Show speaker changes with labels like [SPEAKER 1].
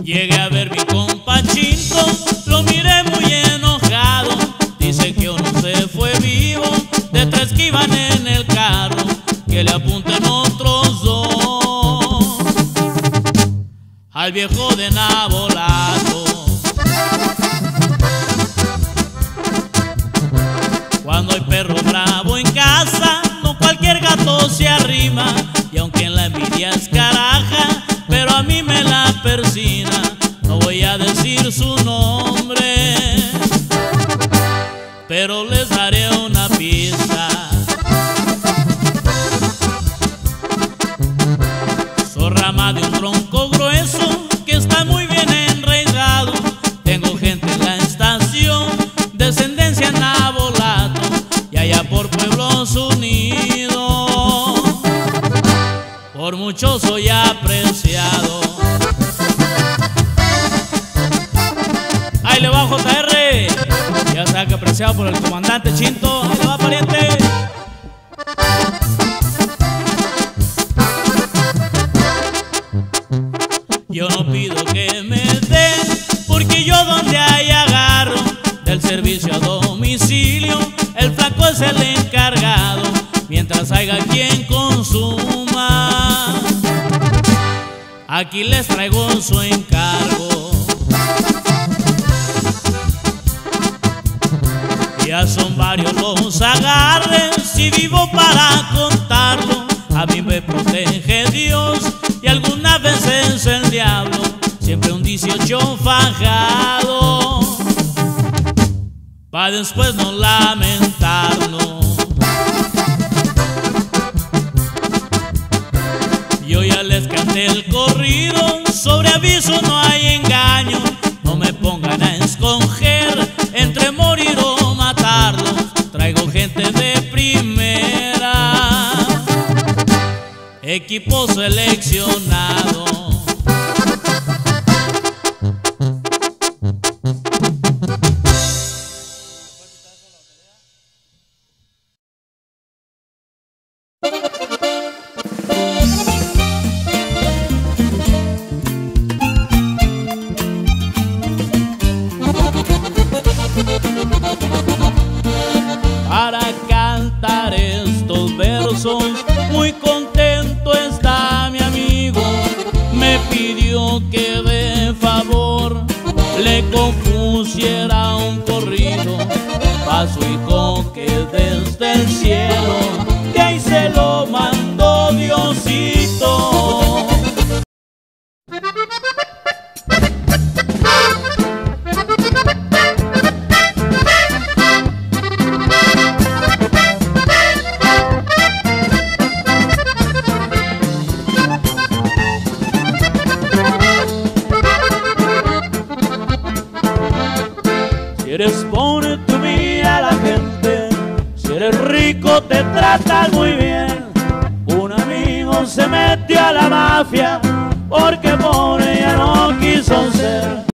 [SPEAKER 1] Llegué a ver mi compa Chinto, lo miré muy enojado. Dice que uno se fue vivo, de tres que iban en el carro, que le apunten otros dos al viejo de Nabolato. Cuando hay perro bravo en casa, no cualquier gato se arrima. Y aunque en la envidia es caraja, pero a mí me la persina. No voy a decir su nombre, pero les daré una pista. Soy rama de un tronco grueso que está muy bien enraizado. Tengo gente en la estación, descendencia Nabolato, y allá por Pueblos Unidos, por mucho soy apreciado. Ahí le va JR, ya sea que apreciado por el comandante Chinto. Ahí le va, pariente. Yo no pido que me den, porque yo donde hay agarro. Del servicio a domicilio, el flaco es el encargado, mientras haya quien consuma. Aquí les traigo su encargo. Ya son varios los agarres y vivo para contarlo. A mí me protege Dios y algunas veces el diablo. Siempre un 18 fajado, pa' después no lamentarnos. Yo ya les canté el corrido, sobre aviso no hay engaño. No me pongan a escoger entre morir o matarlos. Traigo gente de primera, equipo seleccionado. Para cantar estos versos, muy contento está mi amigo. Me pidió que de favor le compusiera un corrido pa' su hijo que desde el cielo, de ahí se lo mandó Diosito. Si eres pobre tú mira a la gente, si eres rico te tratan muy bien. Un amigo se metió a la mafia porque pobre ya no quiso ser.